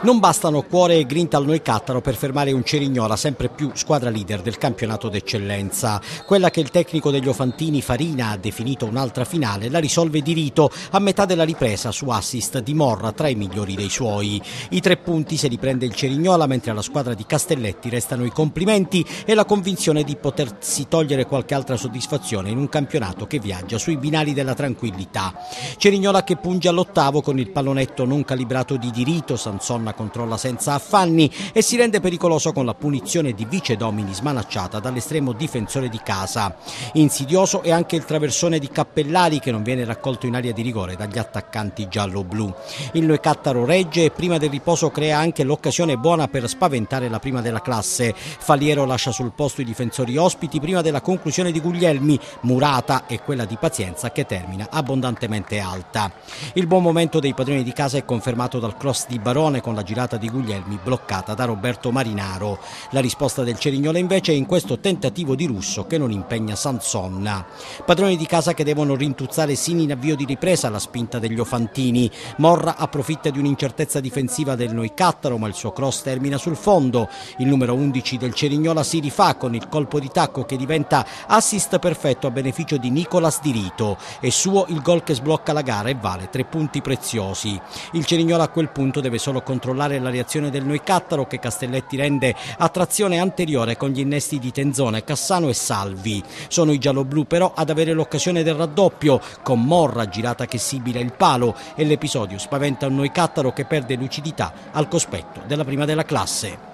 Non bastano cuore e grinta al Neucattaro per fermare un Cerignola sempre più squadra leader del campionato d'eccellenza. Quella che il tecnico degli Ofantini Farina ha definito un'altra finale la risolve di rito a metà della ripresa su assist di Morra tra i migliori dei suoi. I 3 punti se li prende il Cerignola, mentre alla squadra di Castelletti restano i complimenti e la convinzione di potersi togliere qualche altra soddisfazione in un campionato che viaggia sui binari della tranquillità. Cerignola che punge all'8° con il pallonetto non calibrato di Dirito. Sansonna controlla senza affanni e si rende pericoloso con la punizione di Vice Domini smanacciata dall'estremo difensore di casa. Insidioso è anche il traversone di Cappellari che non viene raccolto in area di rigore dagli attaccanti giallo-blu. Il Neucattaro regge e prima del riposo crea anche l'occasione buona per spaventare la prima della classe. Faliero lascia sul posto i difensori ospiti prima della conclusione di Guglielmi. Murata è quella di Pazienza che termina abbondantemente alta. Il buon momento dei padroni di casa è confermato dal cross di Barone con la girata di Guglielmi bloccata da Roberto Marinaro. La risposta del Cerignola invece è in questo tentativo di Russo che non impegna Sansonna. Padroni di casa che devono rintuzzare sino in avvio di ripresa la spinta degli Ofantini. Morra approfitta di un'incertezza difensiva del Neucattaro, ma il suo cross termina sul fondo. Il numero 11 del Cerignola si rifà con il colpo di tacco che diventa assist perfetto a beneficio di Nicolas Dirito. È suo il gol che sblocca la gara e vale 3 punti preziosi. Il Cerignola a quel punto deve solo controllare la reazione del Neucattaro che Castelletti rende a trazione anteriore con gli innesti di Tenzone, Cassano e Salvi. Sono i gialloblu però ad avere l'occasione del raddoppio con Morra girata che sibila il palo e l'episodio spaventa un Neucattaro che perde lucidità al cospetto della prima della classe.